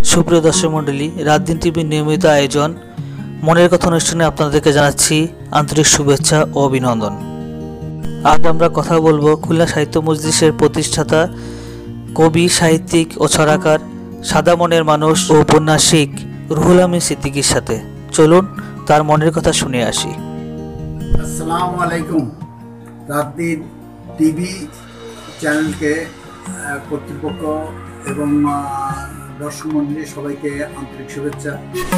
সুপ্রিয় দর্শক মণ্ডলী, রাত দিন টিভির নিয়মিত আয়োজন মনের কথা অনুষ্ঠানে আপনাদেরকে জানাচ্ছি আন্তরিক শুভেচ্ছা ও অভিনন্দন। আজ আমরা কথা বলবো খুলনা সাহিত্য মজলিসের প্রতিষ্ঠাতা, কবি, সাহিত্যিক ও ছড়াকার, সাদা মনের মানুষ ও উপন্যাসিক রুহুল আমিন সিদ্দিকীর সাথে। চলুন তার মনের কথা শুনে আসি। আসসালামু আলাইকুম। রাত দিন টিভি চ্যানেলকে কর্তৃপক্ষ এবং দর্শক মণ্ডলী সবাইকে আন্তরিক শুভেচ্ছা।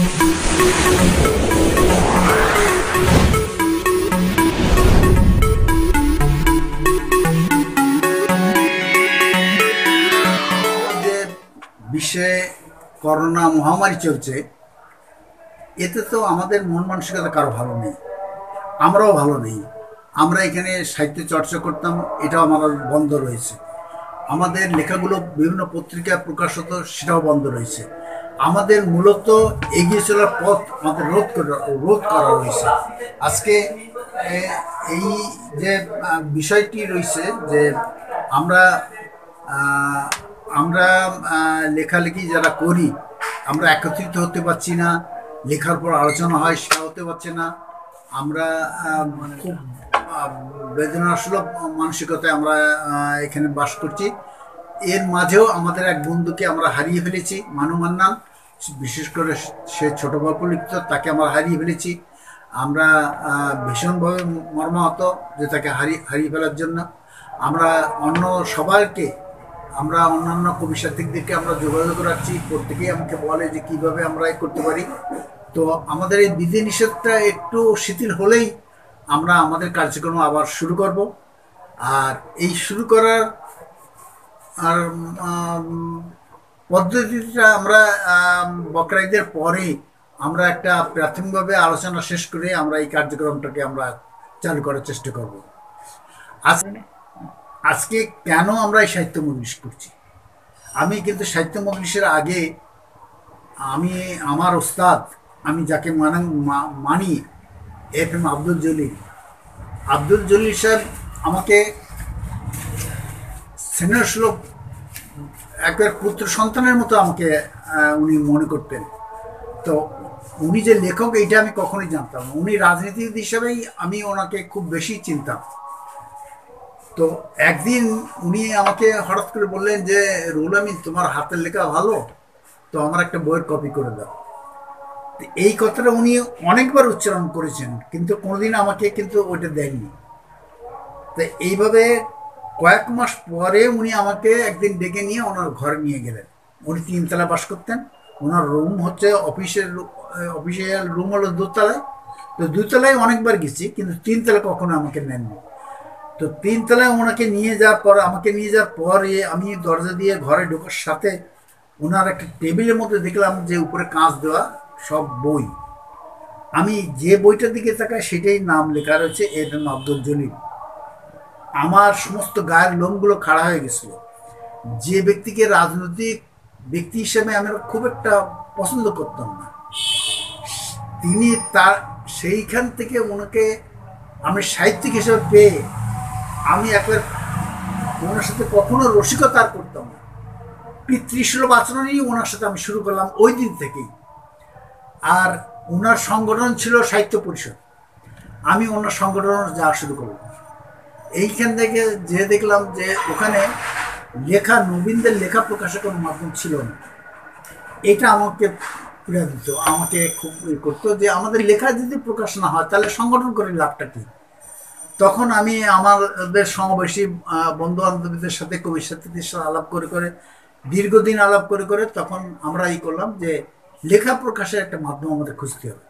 যে বিশ্বে করোনা মহামারী চলছে, এতে তো আমাদের মন মানসিকতা কারো ভালো নেই, আমরাও ভালো নেই। আমরা এখানে সাহিত্য চর্চা করতাম, এটাও আমার বন্ধ রয়েছে। আমাদের লেখাগুলো বিভিন্ন পত্রিকায় প্রকাশ হতো, সেটাও বন্ধ রয়েছে। আমাদের মূলত এগিয়ে চলার পথ আমাদের রোধ করা রয়েছে। আজকে এই যে বিষয়টি রয়েছে যে আমরা আমরা লেখালেখি যারা করি, আমরা একত্রিত হতে পারছি না, লেখার পর আলোচনা হয় সেটা হতে পারছে না। আমরা খুব বেদনাসুলভ মানসিকতায় আমরা এখানে বাস করছি। এর মাঝেও আমাদের এক বন্ধুকে আমরা হারিয়ে ফেলেছি, মানু মান্নান। বিশেষ করে সে ছোট গল্প লিখত, তাকে আমরা হারিয়ে ফেলেছি। আমরা ভীষণভাবে মর্মাহত যে তাকে হারিয়ে ফেলার জন্য। আমরা অন্যান্য কবি সাহিত্যিকদেরকে আমরা যোগাযোগ রাখছি, প্রত্যেকেই আমাকে বলে যে কীভাবে আমরা করতে পারি। তো আমাদের এই বিধিনিষেধটা একটু শিথিল হলেই আমরা আমাদের কার্যক্রম আবার শুরু করব। আর এই শুরু করার পদ্ধতিটা আমরা বকরা-ঈদের পরে আমরা একটা প্রাথমিকভাবে আলোচনা শেষ করে আমরা এই কার্যক্রমটাকে আমরা চালু করার চেষ্টা করব। আজকে কেন আমরা এই সাহিত্য মজলিস করছি? আমি কিন্তু সাহিত্য মজলিসের আগে আমার ওস্তাদ, আমি যাকে মানি, FM আব্দুল জলিল সাহেব আমাকে স্নেহসুলভ একবার পুত্র সন্তানের মতো আমাকে উনি মনে করতেন। তো উনি যে লেখক এইটা আমি কখনোই জানতাম না। উনি রাজনীতিবিদ হিসেবেই আমি ওনাকে খুব বেশি চিনতাম। তো একদিন উনি আমাকে হঠাৎ করে বললেন যে, রুহুল আমিন, তোমার হাতের লেখা ভালো, তো আমার একটা বইয়ের কপি করে দাও। এই কথাটা উনি অনেকবার উচ্চারণ করেছেন, কিন্তু কোনোদিন আমাকে কিন্তু ওইটা দেননি। তো এইভাবে কয়েক মাস পরে উনি আমাকে একদিন ডেকে নিয়ে ওনার ঘরে নিয়ে গেলেন। উনি 3 তলা বাস করতেন। ওনার রুম হচ্ছে অফিসিয়াল রুম হলো 2 তলায়। তো 2 তলায় অনেকবার গেছি, কিন্তু 3 তলা কখনো আমাকে নেননি। তো 3 তলায় আমাকে নিয়ে যাওয়ার পরে আমি দরজা দিয়ে ঘরে ঢোকার সাথে ওনার একটা টেবিলের মধ্যে দেখলাম যে উপরে কাঁচ দেওয়া সব বই। আমি যে বইটার দিকে তাকাই সেটাই নাম লেখা রয়েছে FM আব্দুল জলিল। আমার সমস্ত গায়ের লোমগুলো খাড়া হয়ে গেছিল। যে ব্যক্তিকে রাজনৈতিক ব্যক্তি হিসেবে আমি খুব একটা পছন্দ করতাম না, তিনি সেইখান থেকে ওনাকে আমি সাহিত্যিক হিসেবে পেয়ে আমি একবার ওনার সাথে কখনো রসিকতা আর করতাম না। পিতৃসুলভ আচরণই ওনার সাথে আমি শুরু করলাম ওই দিন থেকেই। আর ওনার সংগঠন ছিল সাহিত্য পরিষদ, আমি ওনার সংগঠন যাওয়া শুরু করলাম। এইখান থেকে যে দেখলাম যে ওখানে নবীনদের লেখা প্রকাশের কোনো মাধ্যম ছিল না। এটা আমাকে পীড়া দিত, আমাকে খুব করতো যে আমাদের লেখা যদি প্রকাশ না হয় তাহলে সংগঠন করে লাভটা কী। তখন আমি আমাদের সমাবেশী বন্ধু বান্ধবীদের সাথে, কবি সাথীদের সাথে দীর্ঘদিন আলাপ করে তখন আমরা করলাম যে লেখা প্রকাশের একটা মাধ্যম আমাদের খুঁজতে হবে।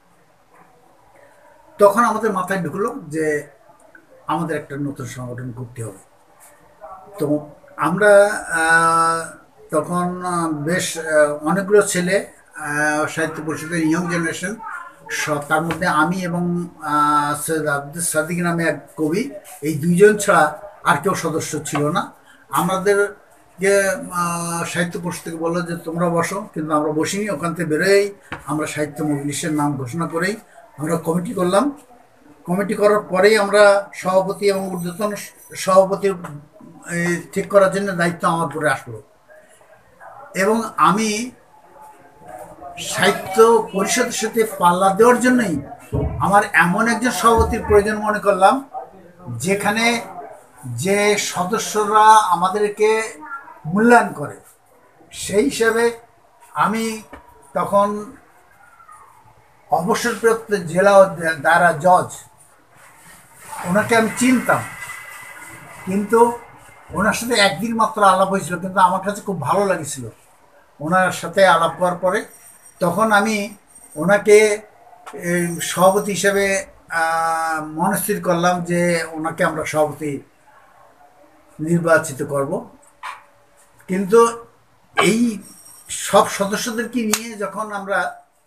তখন আমাদের মাথায় ঢুকলো যে আমাদের একটা নতুন সংগঠন করতে হবে। তো আমরা তখন বেশ অনেকগুলো ছেলে, সাহিত্য পরিষদের ইয়ং জেনারেশন, তার মধ্যে আমি এবং সৈয়দ আব্দুল সাদিক নামে এক কবি, এই 2 জন ছাড়া আর কেউ সদস্য ছিল না। আমাদের যে সাহিত্য পরিষদ থেকে বললো যে তোমরা বসো, কিন্তু আমরা বসিনি। ওখান থেকে বেরোই আমরা সাহিত্য মজলিসের নাম ঘোষণা করেই আমরা কমিটি করলাম। কমিটি করার পরেই আমরা সভাপতি এবং ঊর্ধ্বতন সভাপতি ঠিক করার জন্য দায়িত্ব আমার উপরে আসলো। এবং আমি সাহিত্য পরিষদের সাথে পাল্লা দেওয়ার জন্যই আমার এমন একজন সভাপতির প্রয়োজন মনে করলাম, যেখানে যে সদস্যরা আমাদেরকে মূল্যায়ন করে। সেই হিসাবে আমি তখন অবসরপ্রাপ্ত জেলা ও দায়রা জজ, ওনাকে আমি চিনতাম, কিন্তু ওনার সাথে একদিন মাত্র আলাপ হয়েছিল, কিন্তু আমার কাছে খুব ভালো লাগছিল ওনার সাথে আলাপ করার পরে। তখন আমি ওনাকে সভাপতি হিসেবে মনস্থির করলাম যে ওনাকে আমরা সভাপতি নির্বাচিত করব। কিন্তু এই সব সদস্যদেরকে নিয়ে যখন আমরা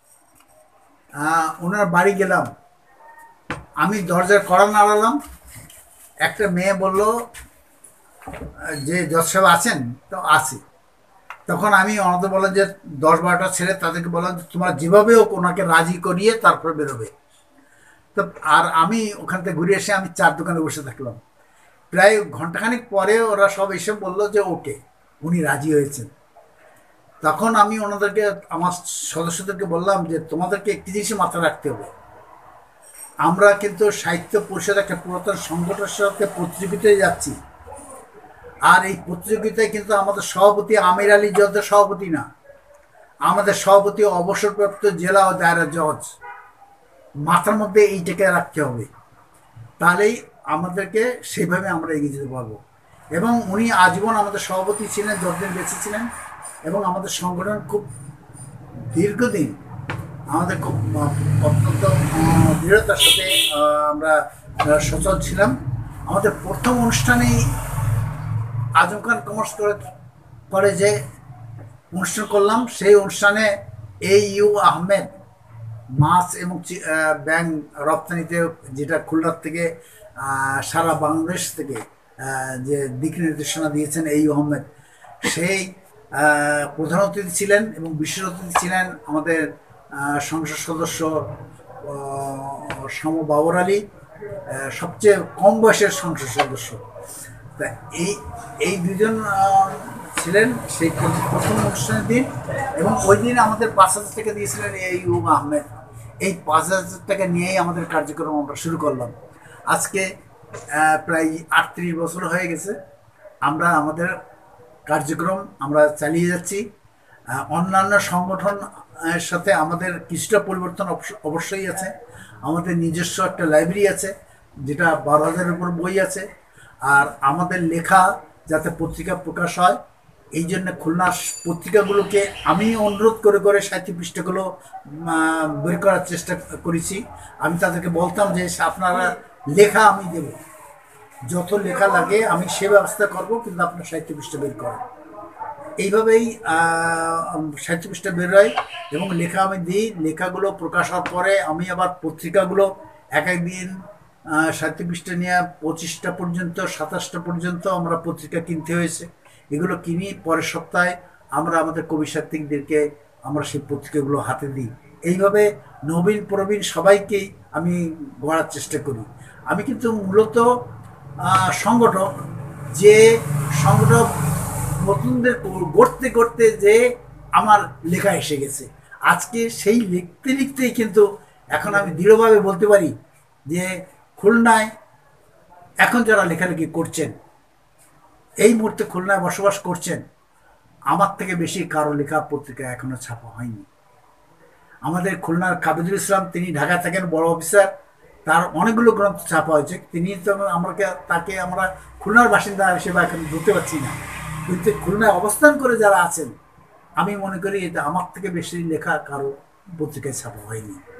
ওনার বাড়ি গেলাম, আমি দরজার কড়া নাড়ালাম, একটা মেয়ে বলল যে জজ সাহেব আছেন? তো আছি। তখন আমি ওনাদের বললাম যে 10-12টা ছেলে, তাদেরকে বললাম যে তোমরা যেভাবে হোক ওনাকে রাজি করিয়ে তারপর বেরোবে। তো আর আমি ওখান থেকে ঘুরে এসে আমি চার দোকানে বসে থাকলাম। প্রায় ঘন্টাখানিক পরে ওরা সব এসে বললো যে ওকে, উনি রাজি হয়েছেন। তখন আমি ওনাদেরকে, আমার সদস্যদেরকে বললাম যে তোমাদেরকে একটি জিনিস মাথায় রাখতে হবে, আমরা কিন্তু সাহিত্য পরিষদ একটা পুরাতন সংগঠনের সাথে প্রতিযোগিতায় যাচ্ছি। আর এই প্রতিযোগিতায় কিন্তু আমাদের সভাপতি আমির আলী জজের সভাপতি না, আমাদের সভাপতি অবসরপ্রাপ্ত জেলা ও দায়রা জজ। মাথার মধ্যে এইটাকে রাখতে হবে, তাহলেই আমাদেরকে সেইভাবে আমরা এগিয়ে যেতে পারবো। এবং উনি আজীবন আমাদের সভাপতি ছিলেন, যতদিন বেঁচে ছিলেন, এবং আমাদের সংগঠন খুব দীর্ঘদিন আমাদের খুব অত্যন্ত দৃঢ়তার সাথে আমরা সচল ছিলাম। আমাদের প্রথম অনুষ্ঠানেই আজম খান কমার্স কলেজে অনুষ্ঠান করলাম। সেই অনুষ্ঠানে AU আহমেদ মাছ এবং ব্যাং রপ্তানিতে, যেটা খুলনার থেকে সারা বাংলাদেশ থেকে যে দিক নির্দেশনা দিয়েছেন AU আহমেদ, সেই প্রধান অতিথি ছিলেন। এবং বিশেষ অতিথি ছিলেন আমাদের সংসদ সদস্য শামু বাবর আলী, সবচেয়ে কম বয়সের সংসদ সদস্য। তা এই দুজন ছিলেন সেই প্রথম অনুষ্ঠানের দিন। এবং ওই দিন আমাদের 5,000 টাকা দিয়েছিলেন AU আহমেদ। এই 5,000 টাকা নিয়েই আমাদের কার্যক্রম আমরা শুরু করলাম। আজকে প্রায় 38 বছর হয়ে গেছে আমরা আমাদের কার্যক্রম আমরা চালিয়ে যাচ্ছি। অন্যান্য সংগঠনের সাথে আমাদের কিছুটা পরিবর্তন অবশ্যই আছে। আমাদের নিজস্ব একটা লাইব্রেরি আছে, যেটা 12,000-এর উপর বই আছে। আর আমাদের লেখা যাতে পত্রিকা প্রকাশ হয়, এই জন্য খুলনার পত্রিকাগুলোকে আমি অনুরোধ করে করে সাহিত্য পৃষ্ঠাগুলো বের করার চেষ্টা করেছি। আমি তাদেরকে বলতাম যে আপনারা লেখা আমি দেব, যত লেখা লাগে আমি সে ব্যবস্থা করব, কিন্তু আপনার সাহিত্য পৃষ্ঠা বের করেন। এইভাবেই সাহিত্য পৃষ্ঠা বের হয় এবং লেখা আমি দিই। লেখাগুলো প্রকাশ হওয়ার পরে আমি আবার পত্রিকাগুলো এক একদিন সাহিত্য পৃষ্ঠা নিয়ে 25টা পর্যন্ত 27টা পর্যন্ত আমরা পত্রিকা কিনতে হয়েছে। এগুলো কিনি, পরের সপ্তাহে আমরা আমাদের কবি সাহিত্যিকদেরকে আমরা সেই পত্রিকাগুলো হাতে দিই। এইভাবে নবীন প্রবীণ সবাইকেই আমি গড়ার চেষ্টা করি। আমি কিন্তু মূলত সংগঠক, যে সংগঠক নতুনদের গড়তে গড়তে যে আমার লেখা এসে গেছে। আজকে সেই লিখতে লিখতেই কিন্তু এখন আমি দৃঢ়ভাবে বলতে পারি যে খুলনায় এখন যারা লেখালেখি করছেন, এই মুহূর্তে খুলনায় বসবাস করছেন, আমার থেকে বেশি কারো লেখা পত্রিকা এখনো ছাপা হয়নি। আমাদের খুলনার কাবিদুল ইসলাম, তিনি ঢাকা থাকেন, বড় অফিসার, তার অনেকগুলো গ্রন্থ ছাপা হয়েছে। তিনি তো তাকে আমরা খুলনার বাসিন্দা হিসেবে এখন ধরতে পারছি না, কিন্তু খুলনায় অবস্থান করে যারা আছেন, আমি মনে করি এটা আমার থেকে বেশি লেখা কারো পত্রিকায় ছাপা হয়নি।